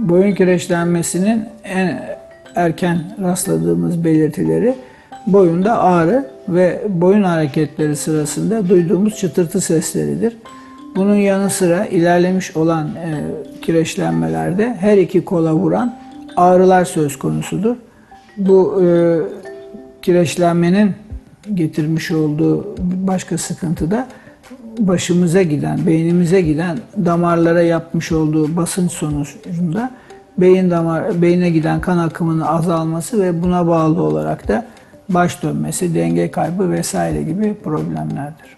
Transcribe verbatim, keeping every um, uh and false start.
Boyun kireçlenmesinin en erken rastladığımız belirtileri boyunda ağrı ve boyun hareketleri sırasında duyduğumuz çıtırtı sesleridir. Bunun yanı sıra ilerlemiş olan e, kireçlenmelerde her iki kola vuran ağrılar söz konusudur. Bu e, kireçlenmenin getirmiş olduğu başka sıkıntı da başımıza giden, beynimize giden damarlara yapmış olduğu basınç sonucunda beyin damar, beyne giden kan akımının azalması ve buna bağlı olarak da baş dönmesi, denge kaybı vesaire gibi problemlerdir.